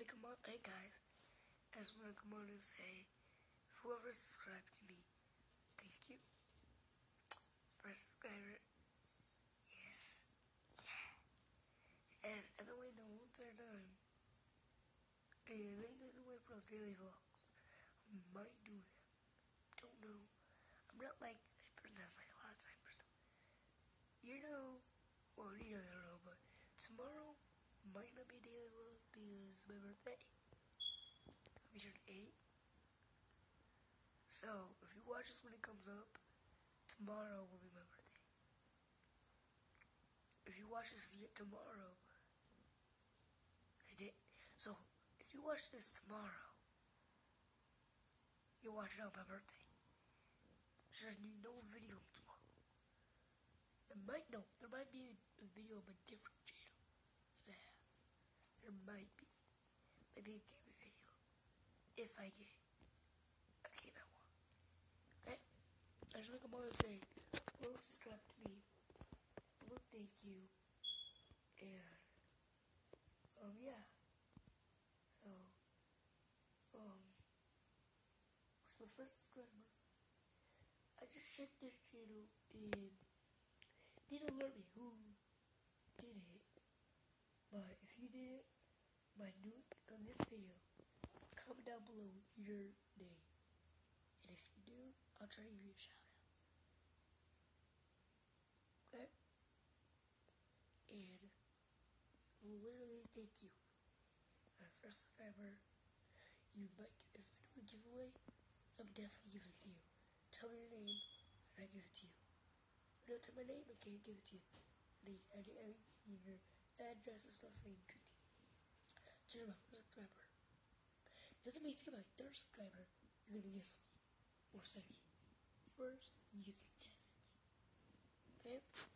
come on, hey guys, I just want to come on and say, whoever subscribed to me, thank you. First subscriber, yes, yeah. And I've been waiting the whole entire time. And I ain't gonna wait for those daily vlogs. I might do them. Don't know. I'm not like that person that's like a lot of time for stuff. You know, well, I don't know, but tomorrow might not be a daily vlog because it's my birthday. I'll be turning 8. So, if you watch this when it comes up, tomorrow will be my birthday. If you watch this yet tomorrow, I did. So, if you watch this tomorrow, you watch it on my birthday. There's no video tomorrow. There might be a video of a different channel that I have. There might be. Maybe a gaming video. If I get a game I want. Okay? I just want to come on and say, whoever subscribed to me, well, thank you. And, yeah. So, who's my first subscriber? I just checked this channel and didn't alert me who did it. But if you did it, my note on this video, comment down below your name. And if you do, I'll try to give you a shout out. Okay? And literally thank you. My first subscriber, you might, if I do a giveaway, I'm definitely giving it to you. Tell me your name, and I give it to you. If you don't tell my name, I can't give it to you. I need your address and stuff saying good to you. Just my first subscriber. Doesn't mean to get my third subscriber, you're gonna get some. Or second. First, you get some 10. Okay?